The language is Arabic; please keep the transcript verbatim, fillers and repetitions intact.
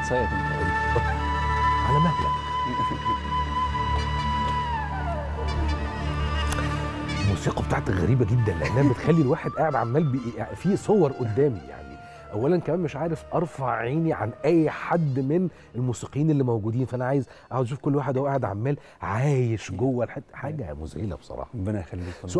صيد انت على مهلك. الموسيقى بتاعتك غريبه جدا لانها بتخلي الواحد قاعد عمال بي... يعني في صور قدامي يعني. اولا كمان مش عارف ارفع عيني عن اي حد من الموسيقيين اللي موجودين، فانا عايز اقعد اشوف كل واحد وهو قاعد عمال عايش جوه الحته، حاجه مذهله بصراحه. ربنا يخليك.